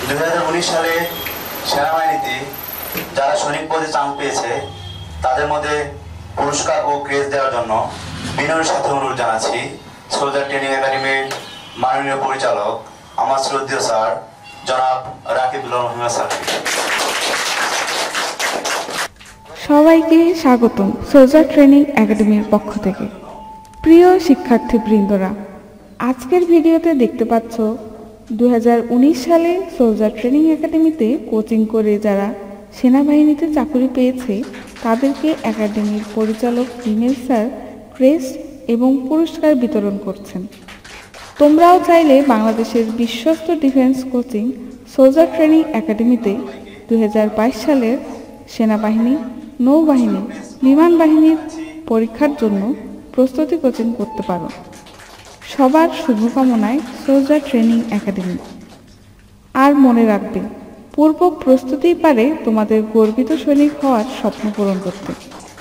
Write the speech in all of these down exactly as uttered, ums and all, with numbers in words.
দুই হাজার উনিশ সালে সেনাবাহিনীতে যারা সৈনিক পদে চান্স পেয়েছে তাদের মধ্যে পুরস্কার ও ক্রেজ দেওয়ার জন্য বিনয়ের সাথে অনুরোধ জানাচ্ছি সোলজার ট্রেনিং একাডেমির মাননীয় পরিচালক আমার শ্রদ্ধেয় স্যার জনাব রাকিবুল রহমান স্যার। সবাইকে স্বাগতম সোলজার ট্রেনিং একাডেমির পক্ষ থেকে। প্রিয় শিক্ষার্থীবৃন্দরা, আজকের ভিডিওতে দেখতে পাচ্ছ দুই হাজার উনিশ সালে সোলজার ট্রেনিং একাডেমিতে কোচিং করে যারা সেনাবাহিনীতে চাকরি পেয়েছে তাদেরকে একাডেমির পরিচালক বিমেল স্যার ক্রেস্ট এবং পুরস্কার বিতরণ করছেন। তোমরাও চাইলে বাংলাদেশের বিশ্বস্ত ডিফেন্স কোচিং সোলজার ট্রেনিং একাডেমিতে দুই হাজার বাইশ সালের সেনাবাহিনী, নৌবাহিনী, বিমান বাহিনীর পরীক্ষার জন্য প্রস্তুতি কোচিং করতে পারো। সবার শুভকামনায় সোলজার ট্রেনিং একাডেমি। আর মনে রাখবে, পূর্ব প্রস্তুতিই পারে তোমাদের গর্বিত সৈনিক হওয়ার স্বপ্ন পূরণ করতে।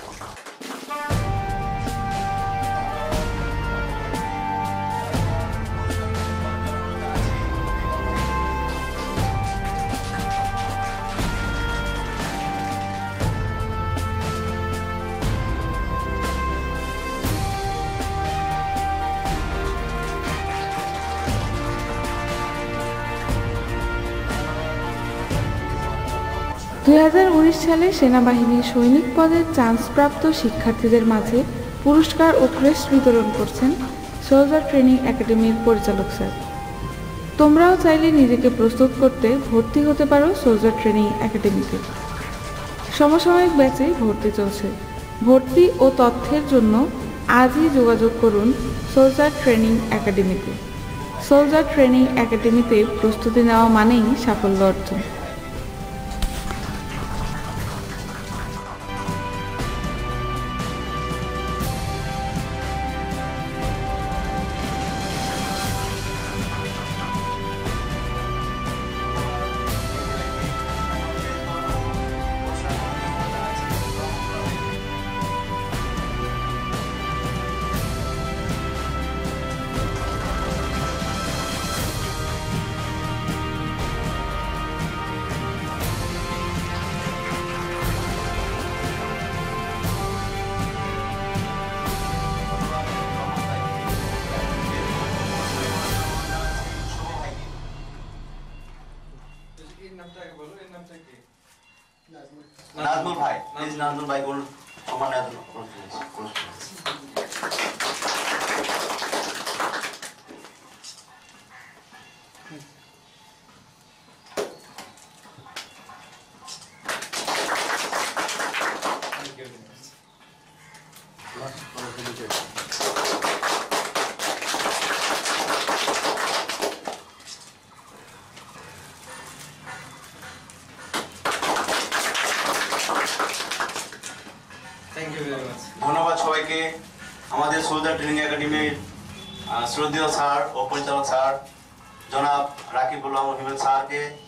দুই হাজার উনিশ সালে সেনাবাহিনীর সৈনিক পদের চান্সপ্রাপ্ত শিক্ষার্থীদের মাঝে পুরস্কার ও ক্রেস্ট বিতরণ করছেন সোলজার ট্রেনিং একাডেমির পরিচালক স্যার। তোমরাও চাইলে নিজেকে প্রস্তুত করতে ভর্তি হতে পারো সোলজার ট্রেনিং একাডেমিতে। সমসাময়িক ব্যাচে ভর্তি চলছে। ভর্তি ও তথ্যের জন্য আজই যোগাযোগ করুন সোলজার ট্রেনিং একাডেমিতে। সোলজার ট্রেনিং একাডেমিতে প্রস্তুতি নেওয়া মানেই সাফল্য অর্জন। নাজমুল ভাই, প্লিজ নাজমুল ভাই কোন সমান নাজমুল ধন্যবাদ সবাইকে। আমাদের সোলজার ট্রেনিং একাডেমির শ্রদ্ধেয় স্যার ও পরিচালক স্যার জনাব রাকিবুল রহমান স্যারকে